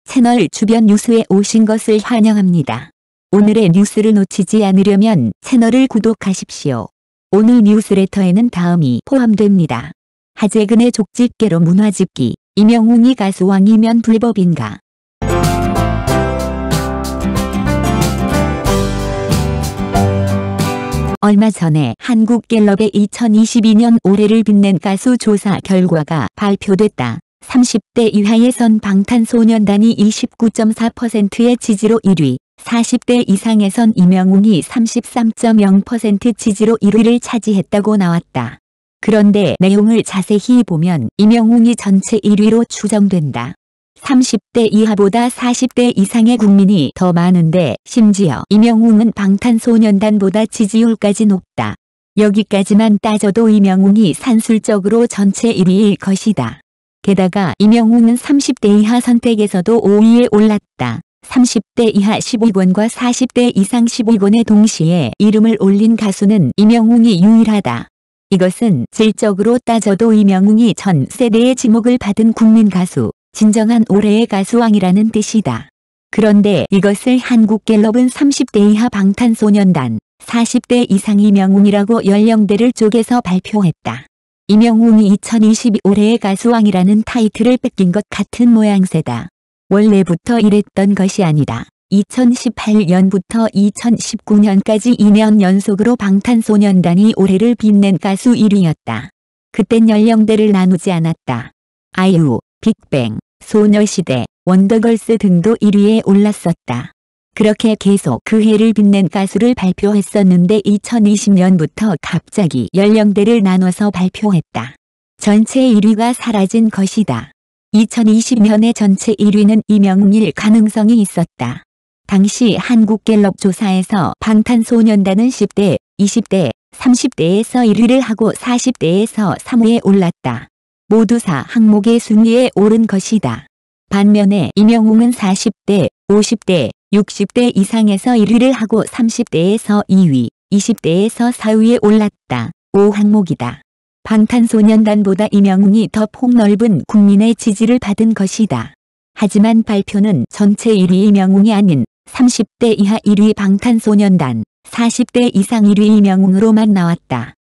채널 주변 뉴스에 오신 것을 환영합니다. 오늘의 뉴스를 놓치지 않으려면 채널을 구독하십시오. 오늘 뉴스레터에는 다음이 포함됩니다. 하재근의 족집게로 문화집기, 임영웅이 가수왕이면 불법인가? 얼마 전에 한국갤럽의 2022년 올해를 빛낸 가수 조사 결과가 발표됐다. 30대 이하에선 방탄소년단이 29.4%의 지지로 1위, 40대 이상에선 임영웅이 33.0% 지지로 1위를 차지했다고 나왔다. 그런데 내용을 자세히 보면 임영웅이 전체 1위로 추정된다. 30대 이하보다 40대 이상의 국민이 더 많은데 심지어 임영웅은 방탄소년단보다 지지율까지 높다. 여기까지만 따져도 임영웅이 산술적으로 전체 1위일 것이다. 게다가 임영웅은 30대 이하 선택에서도 5위에 올랐다. 30대 이하 15권과 40대 이상 15권에 동시에 이름을 올린 가수는 임영웅이 유일하다. 이것은 질적으로 따져도 임영웅이 전 세대의 지목을 받은 국민 가수, 진정한 올해의 가수왕이라는 뜻이다. 그런데 이것을 한국갤럽은 30대 이하 방탄소년단, 40대 이상 임영웅이라고 연령대를 쪼개서 발표했다. 임영웅이 2022 올해의 가수왕이라는 타이틀을 뺏긴 것 같은 모양새다. 원래부터 이랬던 것이 아니다. 2018년부터 2019년까지 2년 연속으로 방탄소년단이 올해를 빛낸 가수 1위였다. 그땐 연령대를 나누지 않았다. 아이유, 빅뱅, 소녀시대, 원더걸스 등도 1위에 올랐었다. 그렇게 계속 그 해를 빛낸 가수를 발표했었는데 2020년부터 갑자기 연령대를 나눠서 발표했다. 전체 1위가 사라진 것이다. 2020년에 전체 1위는 임영웅일 가능성이 있었다. 당시 한국갤럽 조사에서 방탄소년단은 10대, 20대, 30대에서 1위를 하고 40대에서 3위에 올랐다. 모두 4항목의 순위에 오른 것이다. 반면에 임영웅은 40대, 50대, 60대 이상에서 1위를 하고 30대에서 2위, 20대에서 4위에 올랐다. 5항목이다. 방탄소년단보다 임영웅이 더 폭넓은 국민의 지지를 받은 것이다. 하지만 발표는 전체 1위 임영웅이 아닌 30대 이하 1위 방탄소년단, 40대 이상 1위 임영웅으로만 나왔다.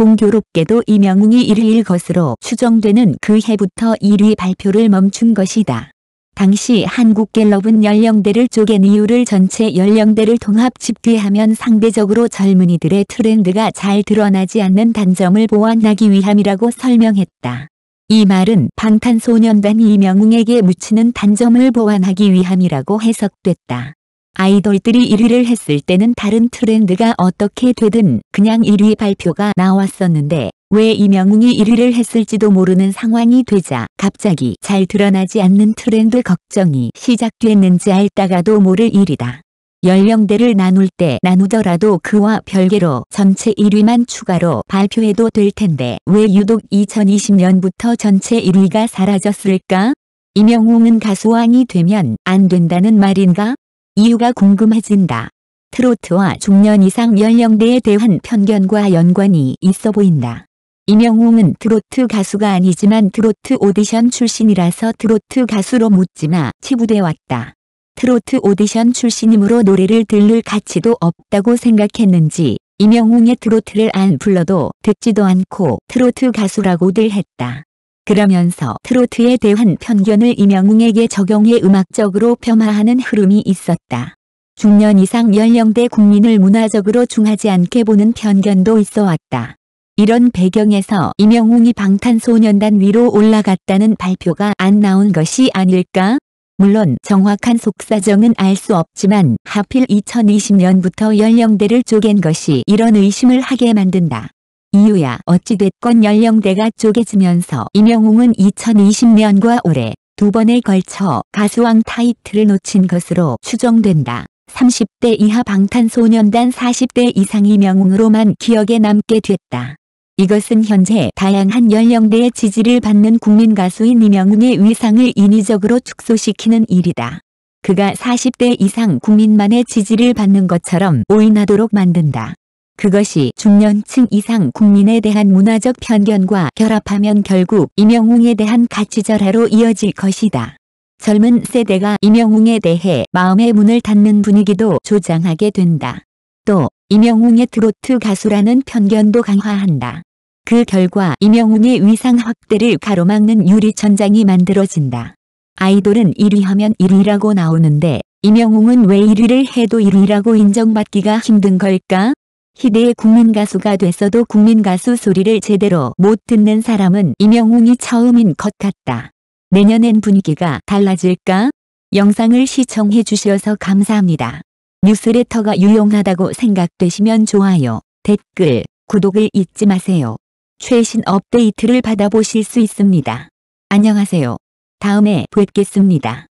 공교롭게도 임영웅이 1위일 것으로 추정되는 그 해부터 1위 발표를 멈춘 것이다. 당시 한국갤럽은 연령대를 쪼갠 이유를 전체 연령대를 통합 집계하면 상대적으로 젊은이들의 트렌드가 잘 드러나지 않는 단점을 보완하기 위함이라고 설명했다. 이 말은 방탄소년단이 임영웅에게 묻히는 단점을 보완하기 위함이라고 해석됐다. 아이돌들이 1위를 했을 때는 다른 트렌드가 어떻게 되든 그냥 1위 발표가 나왔었는데 왜 임영웅이 1위를 했을지도 모르는 상황이 되자 갑자기 잘 드러나지 않는 트렌드 걱정이 시작됐는지 알다가도 모를 일이다. 연령대를 나눌 때 나누더라도 그와 별개로 전체 1위만 추가로 발표해도 될 텐데 왜 유독 2020년부터 전체 1위가 사라졌을까? 임영웅은 가수왕이 되면 안 된다는 말인가? 이유가 궁금해진다. 트로트와 중년 이상 연령대에 대한 편견과 연관이 있어 보인다. 임영웅은 트로트 가수가 아니지만 트로트 오디션 출신이라서 트로트 가수로 묻지마 치부돼 왔다. 트로트 오디션 출신이므로 노래를 들을 가치도 없다고 생각했는지 임영웅의 트로트를 안 불러도 듣지도 않고 트로트 가수라고들 했다. 그러면서 트로트에 대한 편견을 임영웅에게 적용해 음악적으로 폄하하는 흐름이 있었다. 중년 이상 연령대 국민을 문화적으로 중하지 않게 보는 편견도 있어 왔다. 이런 배경에서 임영웅이 방탄소년단 위로 올라갔다는 발표가 안 나온 것이 아닐까? 물론 정확한 속사정은 알 수 없지만 하필 2020년부터 연령대를 쪼갠 것이 이런 의심을 하게 만든다. 이유야 어찌됐건 연령대가 쪼개지면서 임영웅은 2020년과 올해 두 번에 걸쳐 가수왕 타이틀을 놓친 것으로 추정된다. 30대 이하 방탄소년단 40대 이상 임영웅으로만 기억에 남게 됐다. 이것은 현재 다양한 연령대의 지지를 받는 국민 가수인 임영웅의 위상을 인위적으로 축소시키는 일이다. 그가 40대 이상 국민만의 지지를 받는 것처럼 오인하도록 만든다. 그것이 중년층 이상 국민에 대한 문화적 편견과 결합하면 결국 임영웅에 대한 가치절하로 이어질 것이다. 젊은 세대가 임영웅에 대해 마음의 문을 닫는 분위기도 조장하게 된다. 또 임영웅의 트로트 가수라는 편견도 강화한다. 그 결과 임영웅의 위상 확대를 가로막는 유리천장이 만들어진다. 아이돌은 1위 하면 1위라고 나오는데 임영웅은 왜 1위를 해도 1위라고 인정받기가 힘든 걸까? 희대의 국민가수가 됐어도 국민가수 소리를 제대로 못 듣는 사람은 임영웅이 처음인 것 같다. 내년엔 분위기가 달라질까? 영상을 시청해 주셔서 감사합니다. 뉴스레터가 유용하다고 생각되시면 좋아요, 댓글, 구독을 잊지 마세요. 최신 업데이트를 받아보실 수 있습니다. 안녕하세요. 다음에 뵙겠습니다.